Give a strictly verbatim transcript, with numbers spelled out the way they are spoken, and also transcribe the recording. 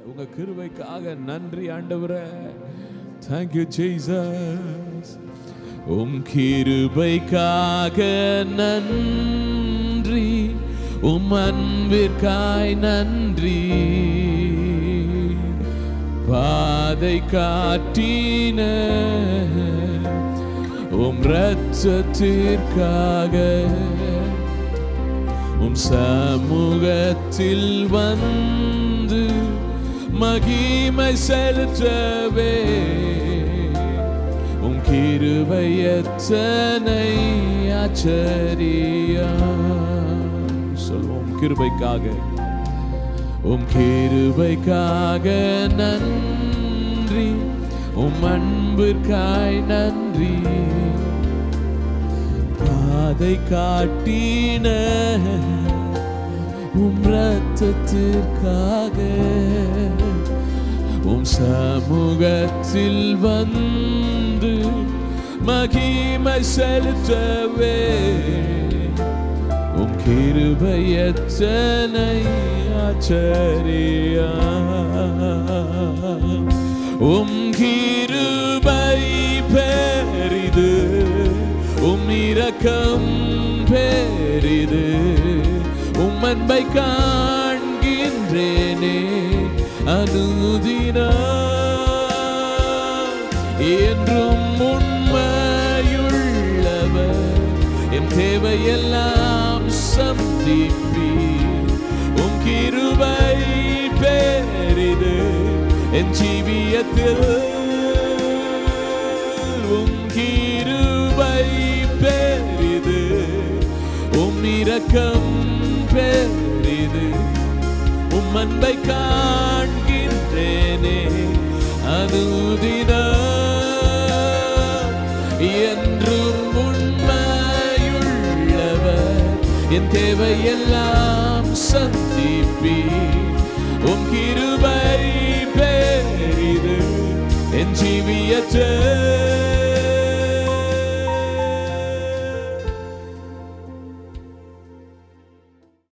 உங்க கிருபைக்காக நன்றி ஆண்டவரே. Thank you Jesus. உம் கிருபைக்காக நன்றி, உம் அன்பிற்காய் நன்றி, பாதை காட்டின உம் இரத்தத்திற்காக, உம் சமூகத்தில் வந்து மகிமை செலுத்தவே, உம் கிருபை எத்தனை ஆச்சரியம். சொல்வோம் கிருபைக்காக, உம் கிருபைக்காக நன்றி, உம் அன்பிற்காய் நன்றி, பாதை காட்டின உம் இரத்தத்திற்காக, உம் சமூகத்தில் வந்து மகிமை செலுத்தவே, உம் கிருபை எத்தனை ஆச்சரியம். உம் கிருபை பெரிது, உம் இரக்கம் பெரிது, உம் அன்பை காண்கின்றேனே அனுதினம். என்றும் உண்மையுள்ளவர், என் தேவையெல்லாம் சந்திப்பீர். உம் கிருபை பெரிது என் ஜீவியத்தில், உம் கிருபை பெரிது, உம் இரக்கம் பெரிது, உம் அன்பை காண்கின்றேனே அனுதினம். என்றும் உண்மையுள்ளவர், என் தேவையெல்லாம் சந்திப்பீர். உம் கிருபை பெரிது என் ஜீவியத்தில்,